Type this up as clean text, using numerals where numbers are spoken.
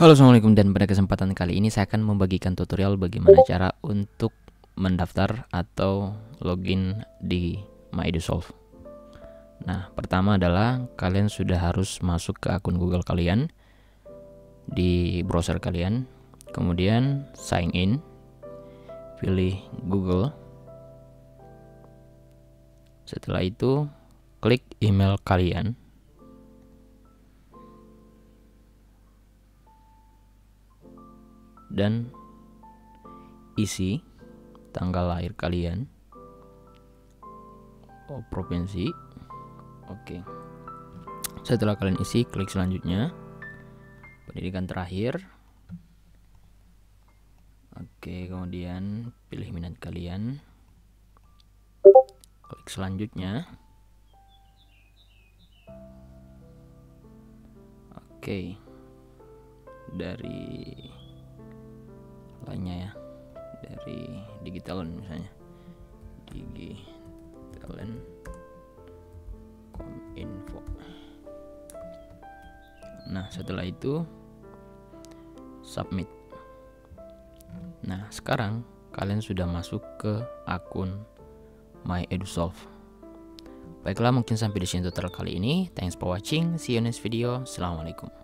Halo, assalamualaikum, dan pada kesempatan kali ini saya akan membagikan tutorial bagaimana cara untuk mendaftar atau login di MyEduSolve. Nah, pertama adalah kalian sudah harus masuk ke akun Google kalian di browser kalian, kemudian sign in, pilih Google. Setelah itu klik email kalian. Dan isi tanggal lahir kalian, provinsi. Oke. Setelah kalian isi, klik selanjutnya, pendidikan terakhir. Oke, kemudian pilih minat kalian, klik selanjutnya. Oke, dari lainnya ya, dari Digitalan misalnya, Digitalan.com.info. Nah, setelah itu submit. Nah, sekarang kalian sudah masuk ke akun MyEduSolve. Baiklah, mungkin sampai di sini tutorial kali ini. Thanks for watching. See you next video. Assalamualaikum.